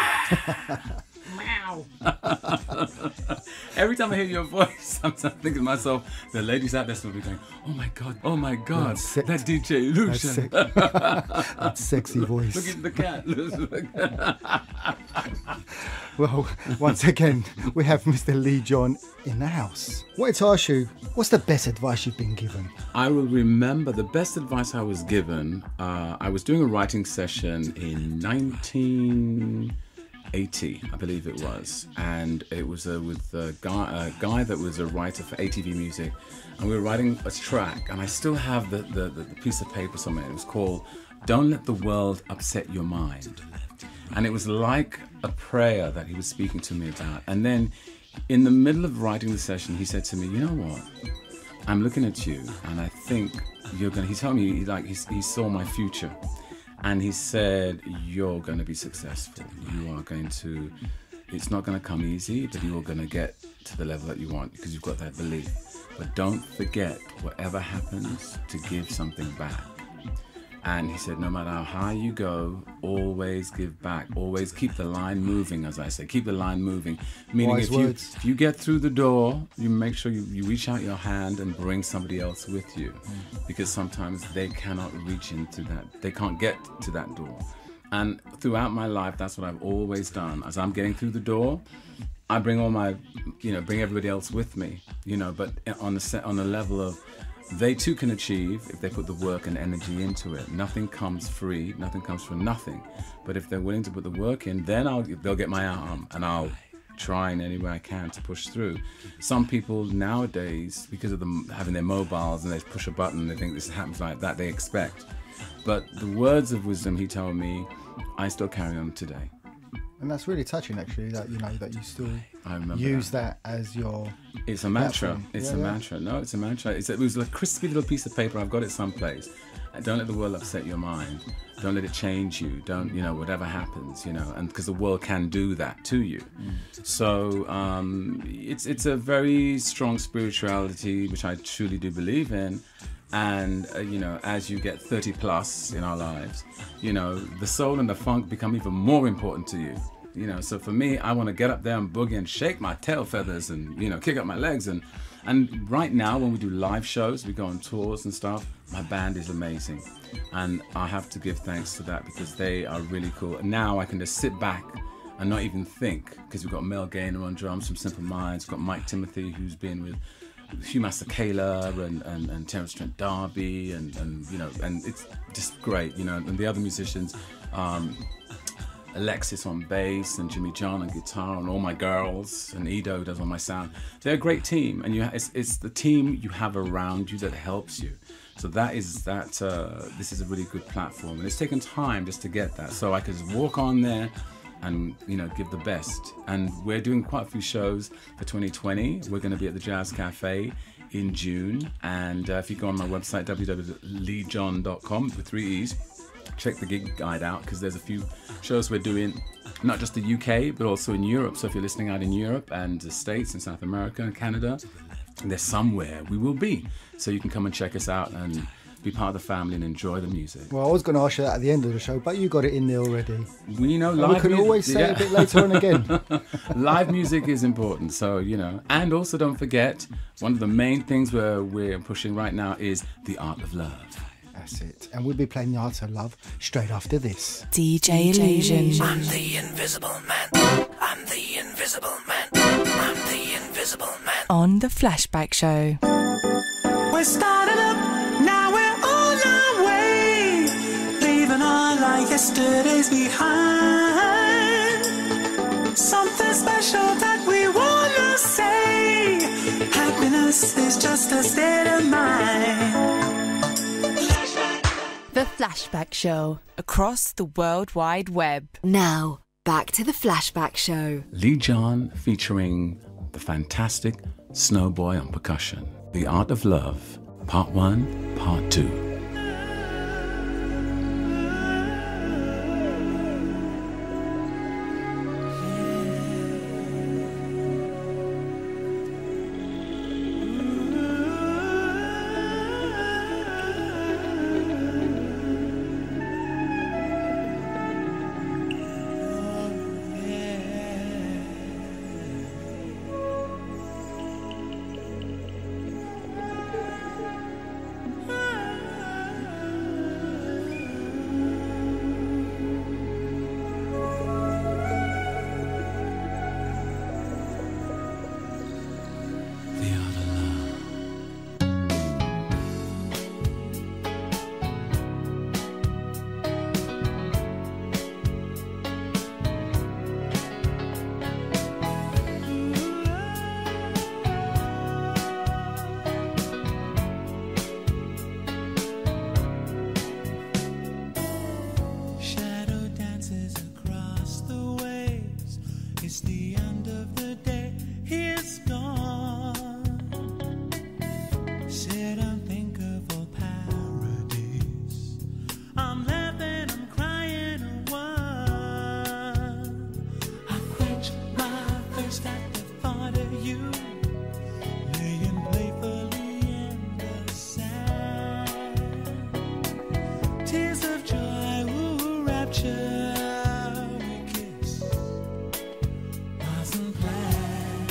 [SPEAKER 4] Every time I hear your voice, I'm thinking to myself, the ladies out there will be going, oh my God, oh my God,
[SPEAKER 3] That's sick.
[SPEAKER 4] that D J Lucian.
[SPEAKER 3] That's, That's sexy voice.
[SPEAKER 4] Look at the cat. Look at the cat.
[SPEAKER 3] Well, once again, we have Mister Leee John in the house. Wanted to ask you, what's the best advice you've been given?
[SPEAKER 4] I will remember the best advice I was given. Uh, I was doing a writing session in nineteen eighty, I believe it was, and it was uh, with a guy, a guy that was a writer for A T V Music, and we were writing a track, and I still have the, the, the piece of paper somewhere. It was called "Don't Let the World Upset Your Mind," and it was like a prayer that he was speaking to me about. And then in the middle of writing the session, he said to me, you know what, I'm looking at you and I think you're gonna, he told me, like, he, he saw my future, and he said, you're gonna be successful. You are going to, it's not gonna come easy, but you're gonna get to the level that you want because you've got that belief. But don't forget, whatever happens, to give something back. And he said, no matter how high you go, always give back. Always keep the line moving, as I say. Keep the line moving. Meaning
[SPEAKER 3] Wise
[SPEAKER 4] if you,
[SPEAKER 3] words.
[SPEAKER 4] if you get through the door, you make sure you, you reach out your hand and bring somebody else with you. Mm. Because sometimes they cannot reach into that. They can't get to that door. And throughout my life, that's what I've always done. As I'm getting through the door, I bring all my, you know, bring everybody else with me. You know, but on the set, on the level of, they too can achieve if they put the work and energy into it. Nothing comes free, nothing comes for nothing. But if they're willing to put the work in, then I'll, they'll get my arm and I'll try in any way I can to push through. Some people nowadays, because of them having their mobiles and they push a button and they think this happens like that, they expect. But the words of wisdom he told me, I still carry on today.
[SPEAKER 3] And that's really touching, actually, that you know that you still
[SPEAKER 4] I remember
[SPEAKER 3] use
[SPEAKER 4] that.
[SPEAKER 3] that as your.
[SPEAKER 4] It's a mantra.
[SPEAKER 3] platform.
[SPEAKER 4] It's
[SPEAKER 3] Yeah,
[SPEAKER 4] a
[SPEAKER 3] yeah.
[SPEAKER 4] mantra. No, it's a mantra. It's a, it was a crispy little piece of paper. I've got it someplace. And don't let the world upset your mind. Don't let it change you. Don't, you know, whatever happens, you know, and because the world can do that to you. Mm. So um, it's it's a very strong spirituality, which I truly do believe in. And, uh, you know, as you get thirty plus in our lives, you know, the soul and the funk become even more important to you. You know, so for me, I want to get up there and boogie and shake my tail feathers and, you know, kick up my legs. And, and right now, when we do live shows, we go on tours and stuff, my band is amazing. And I have to give thanks to that because they are really cool. Now I can just sit back and not even think, because we've got Mel Gaynor on drums from Simple Minds, we've got Mike Timothy, who's been with Hugh Masekela and, and, and Terence Trent D'Arby, and, and, you know, and it's just great, you know, and the other musicians, um, Alexis on bass and Jimmy John on guitar and all my girls and Edo does all my sound. They're a great team, and you ha- it's, it's the team you have around you that helps you. So that is that. Uh, this is a really good platform, and it's taken time just to get that. So I could just walk on there and, you know, give the best. And we're doing quite a few shows for twenty twenty. We're going to be at the Jazz Cafe in June, and uh, if you go on my website w w w dot lee john dot com with three E's. Check the gig guide out because there's a few shows we're doing, not just the U K, but also in Europe. So if you're listening out in Europe and the States and South America and Canada, there's somewhere we will be. So you can come and check us out and be part of the family and enjoy the music.
[SPEAKER 3] Well, I was going to ask you that at the end of the show, but you got it in there already.
[SPEAKER 4] We know
[SPEAKER 3] And
[SPEAKER 4] live
[SPEAKER 3] we can
[SPEAKER 4] music,
[SPEAKER 3] always say
[SPEAKER 4] yeah.
[SPEAKER 3] it a bit later on again.
[SPEAKER 4] Live music is important, so, you know. And also don't forget, one of the main things we're, we're pushing right now is the art of love.
[SPEAKER 3] That's it. And we'll be playing the Art of Love straight after this.
[SPEAKER 2] D J Illusion.
[SPEAKER 1] I'm the invisible man. I'm the invisible man. I'm the invisible man.
[SPEAKER 2] On the Flashback Show.
[SPEAKER 1] We're starting up, now we're on our way, leaving all our yesterdays behind. Something special that we wanna say. Happiness is just a state of mind.
[SPEAKER 2] The Flashback Show. Across the World Wide Web.
[SPEAKER 6] Now, back to the Flashback Show.
[SPEAKER 4] Leee John featuring the fantastic Snowboy on percussion. The Art of Love, Part one, Part two.
[SPEAKER 1] rapture we kiss wasn't planned.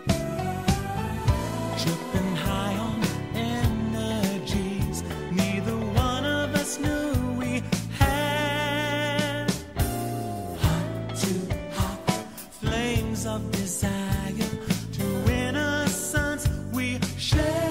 [SPEAKER 1] Tripping high on energies neither one of us knew we had. Hot to hot flames of desire to innocence we share.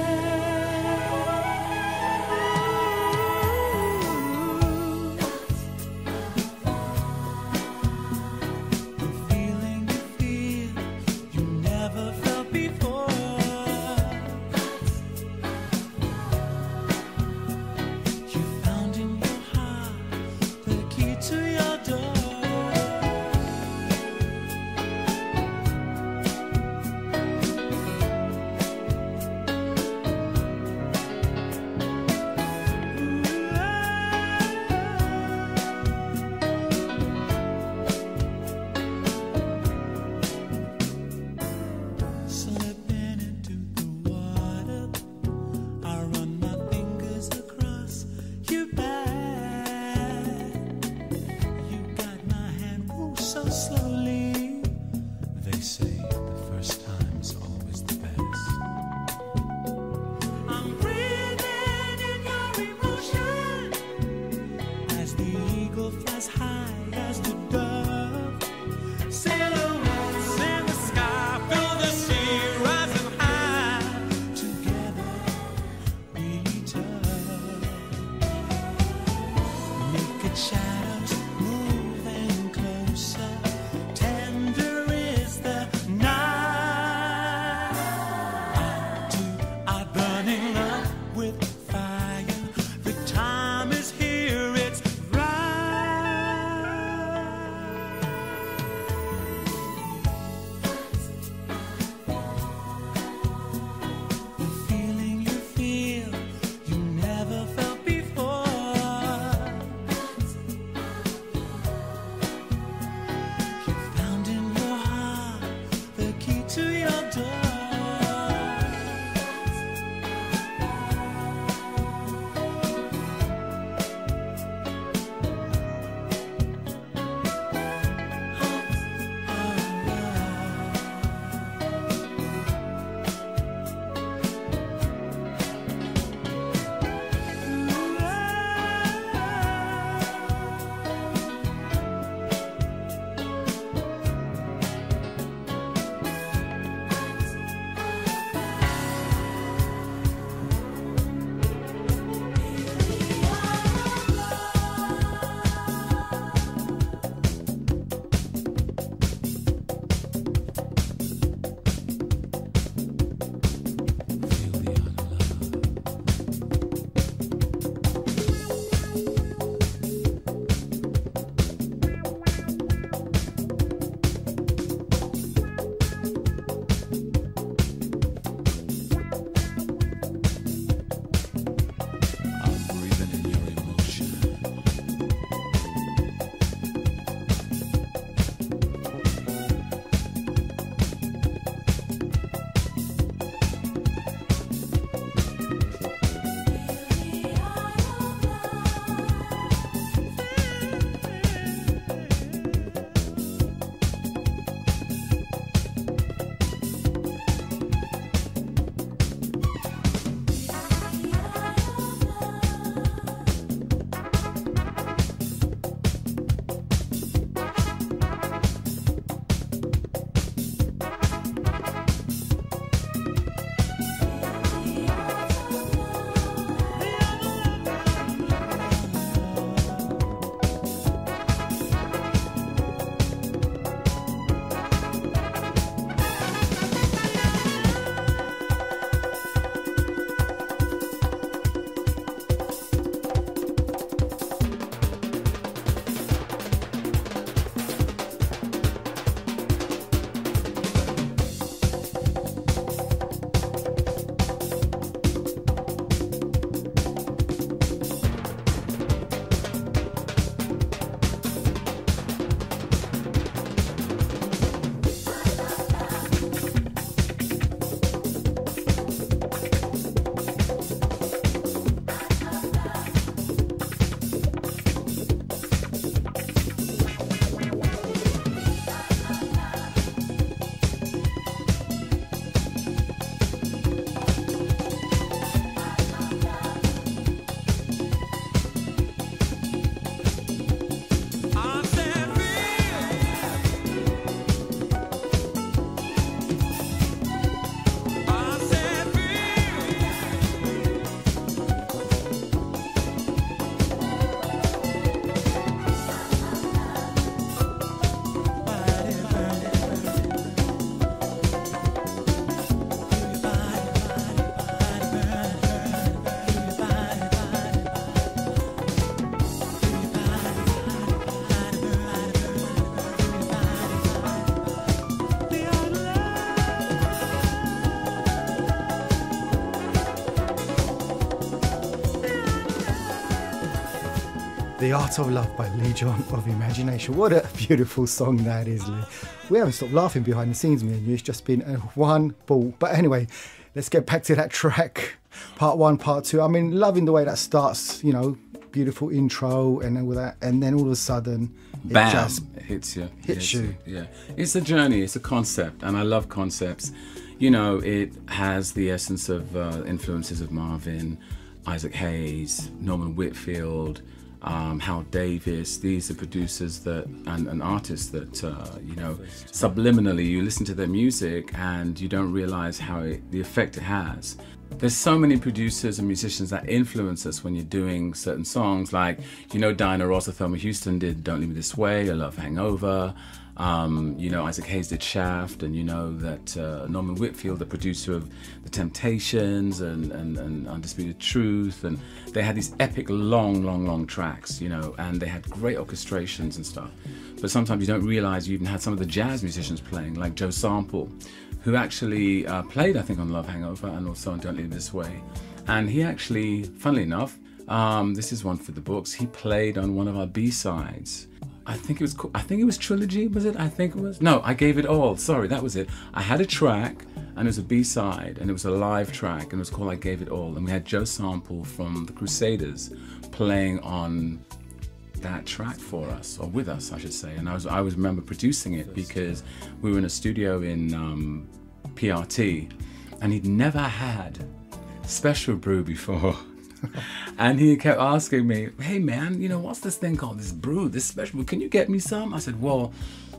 [SPEAKER 3] Art of Love by Leee John of Imagination. What a beautiful song that is, Lee. We haven't stopped laughing behind the scenes, me and you. It's just been a one ball. But anyway, let's get back to that track. Part one, part two. I mean, loving the way that starts, you know, beautiful intro and all that. And then all of a sudden, it
[SPEAKER 4] Bam!
[SPEAKER 3] just
[SPEAKER 4] It hits you.
[SPEAKER 3] hits
[SPEAKER 4] It's-
[SPEAKER 3] you.
[SPEAKER 4] Yeah. It's a journey. It's a concept. And I love concepts. You know, it has the essence of uh, influences of Marvin, Isaac Hayes, Norman Whitfield, um, Hal Davis. These are producers that and, and artists that uh, you know, subliminally you listen to their music and you don't realize how it, the effect it has. There's so many producers and musicians that influence us when you're doing certain songs, like, you know, Diana Ross or Thelma Houston did Don't Leave Me This Way, I Love Hangover. Um, you know, Isaac Hayes did Shaft, and you know that uh, Norman Whitfield, the producer of The Temptations and, and, and Undisputed Truth, and they had these epic long, long, long tracks, you know, and they had great orchestrations and stuff. But sometimes you don't realize you even had some of the jazz musicians playing, like Joe Sample, who actually uh, played, I think, on Love Hangover and also on Don't Leave Me This Way. And he actually, funnily enough, um, this is one for the books, he played on one of our B-sides. I think it was. I think it was Trilogy. Was it? I think it was. No, I Gave It All. Sorry, that was it. I had a track, and it was a B-side, and it was a live track, and it was called I Gave It All. And we had Joe Sample from the Crusaders playing on that track for us, or with us, I should say. And I was. I was remember producing it because we were in a studio in um, P R T, and he'd never had special brew before. And he kept asking me, hey man, you know, what's this thing called, this brew, this special, can you get me some? I said, well,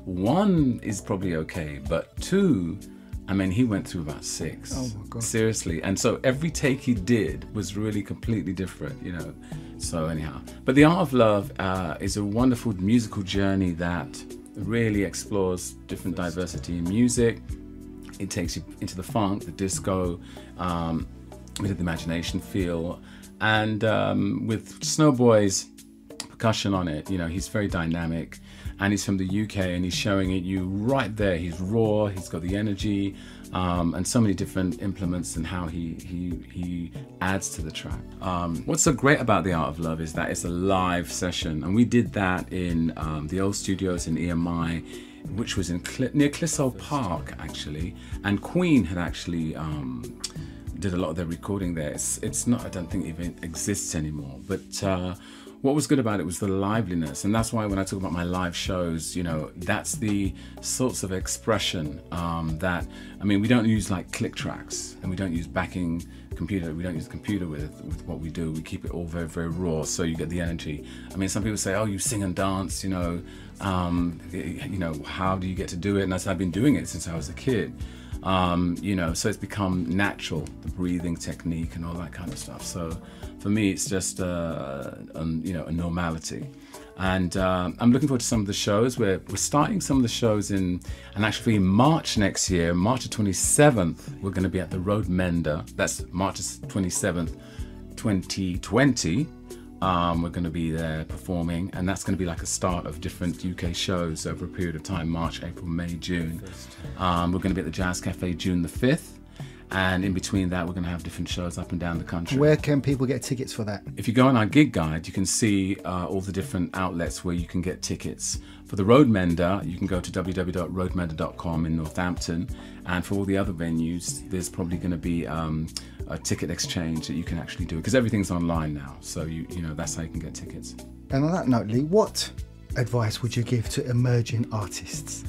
[SPEAKER 4] one is probably okay, but two, I mean, he went through about six.
[SPEAKER 3] Oh my God.
[SPEAKER 4] Seriously. And so every take he did was really completely different, you know. So anyhow, but The Art of Love uh, is a wonderful musical journey that really explores different diversity in music. It takes you into the funk, the disco, um, with the imagination feel. And um, with Snowboy's percussion on it, you know, he's very dynamic, and he's from the U K, and he's showing it you right there. He's raw, he's got the energy, um, and so many different implements and how he he he adds to the track. Um, what's so great about The Art of Love is that it's a live session, and we did that in um, the old studios in E M I, which was in Cl- near Clissold Park actually, and Queen had actually. Um, did a lot of their recording there. It's, it's not, I don't think it even exists anymore. But uh, what was good about it was the liveliness. And that's why when I talk about my live shows, you know, that's the sorts of expression um, that, I mean, we don't use like click tracks, and we don't use backing computer. We don't use the computer with, with what we do. We keep it all very, very raw, so you get the energy. I mean, some people say, oh, you sing and dance, you know, um, you know, how do you get to do it? And I said, I've been doing it since I was a kid. Um, you know, so it's become natural, the breathing technique and all that kind of stuff. So for me, it's just, uh, um, you know, a normality. And uh, I'm looking forward to some of the shows. We're, we're starting some of the shows in, and actually in March next year, March the twenty-seventh, we're going to be at the Road Mender. That's March twenty-seventh, twenty twenty. Um, we're going to be there performing, and that's going to be like a start of different U K shows over a period of time, March, April, May, June. Um, we're going to be at the Jazz Cafe June the fifth, and in between that we're going to have different shows up and down the country.
[SPEAKER 3] Where can people get tickets for that?
[SPEAKER 4] If you go on our gig guide, you can see uh, all the different outlets where you can get tickets. For the Road Mender, you can go to w w w dot road mender dot com in Northampton, and for all the other venues, there's probably going to be um, a ticket exchange that you can actually do, because everything's online now, so you you know that's how you can get tickets.
[SPEAKER 3] And on that note, Lee, what advice would you give to emerging artists?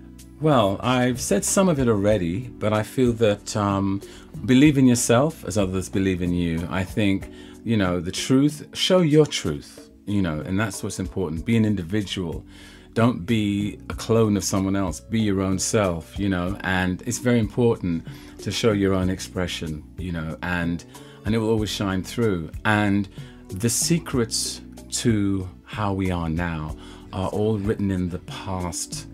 [SPEAKER 4] Well, I've said some of it already, but I feel that um, believe in yourself as others believe in you. I think, you know, the truth, show your truth, you know, and that's what's important. Be an individual. Don't be a clone of someone else. Be your own self, you know, and it's very important to show your own expression, you know, and and it will always shine through. And the secrets to how we are now are all written in the past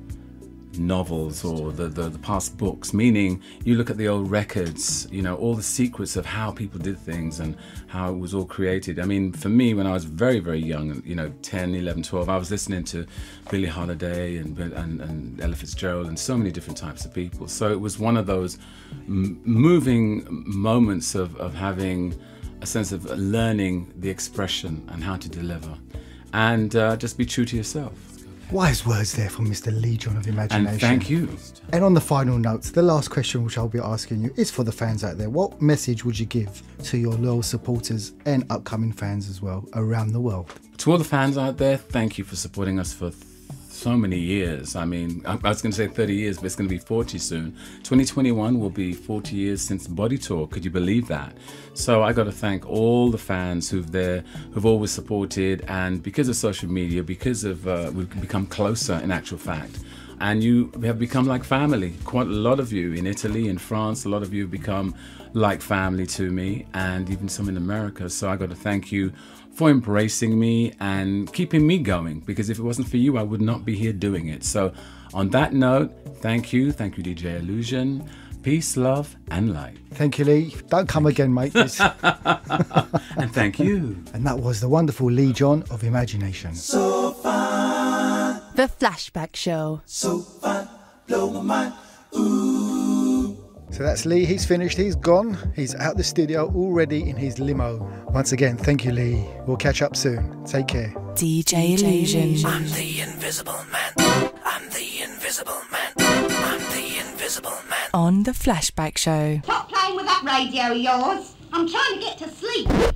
[SPEAKER 4] novels or the, the, the past books, meaning you look at the old records, you know, all the secrets of how people did things and how it was all created. I mean, for me, when I was very, very young, you know, ten, eleven, twelve, I was listening to Billie Holiday and, and, and Ella Fitzgerald and so many different types of people. So it was one of those m- moving moments of, of having a sense of learning the expression and how to deliver. and uh, just be true to yourself.
[SPEAKER 3] Wise words there from Mister Leee John of Imagination.
[SPEAKER 4] And thank you.
[SPEAKER 3] And on the final notes, the last question which I'll be asking you is for the fans out there. What message would you give to your loyal supporters and upcoming fans as well around the world?
[SPEAKER 4] To all the fans out there, thank you for supporting us for th- so many years. I mean, I, I was going to say thirty years, but it's going to be forty soon. twenty twenty-one will be forty years since Body Tour. Could you believe that? So I got to thank all the fans who've there, who've always supported, and because of social media, because of uh, we've become closer in actual fact. And you have become like family. Quite a lot of you in Italy, in France, a lot of you have become like family to me, and even some in America. So I got to thank you for embracing me and keeping me going, because if it wasn't for you, I would not be here doing it. So on that note, thank you. Thank you, D J Illusion. Peace, love, and light.
[SPEAKER 3] Thank you, Lee. Don't come again, mate.
[SPEAKER 4] And thank you.
[SPEAKER 3] And that was the wonderful Leee John of Imagination.
[SPEAKER 1] So fine,
[SPEAKER 2] The Flashback Show.
[SPEAKER 1] so fine, blow my mind. Ooh.
[SPEAKER 3] So that's Lee. He's finished. He's gone. He's out the studio already in his limo. Once again, thank you, Lee. We'll catch up soon. Take care.
[SPEAKER 2] D J Illusion.
[SPEAKER 1] I'm the invisible man. I'm the invisible man. I'm the invisible man.
[SPEAKER 2] On The Flashback Show.
[SPEAKER 8] Stop playing with that radio of yours. I'm trying to get to sleep.